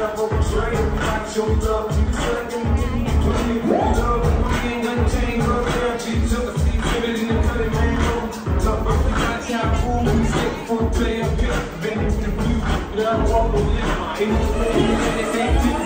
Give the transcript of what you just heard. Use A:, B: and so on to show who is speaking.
A: up over straight, everybody show me love. You can tell them to give me love. We ain't nothing changed, love, girl. Jesus up, I see it in the cutting, man. Love, bro, we got to have food. We stick for a play up here. Been in the view, but I don't walk no limit. Ain't no way, they say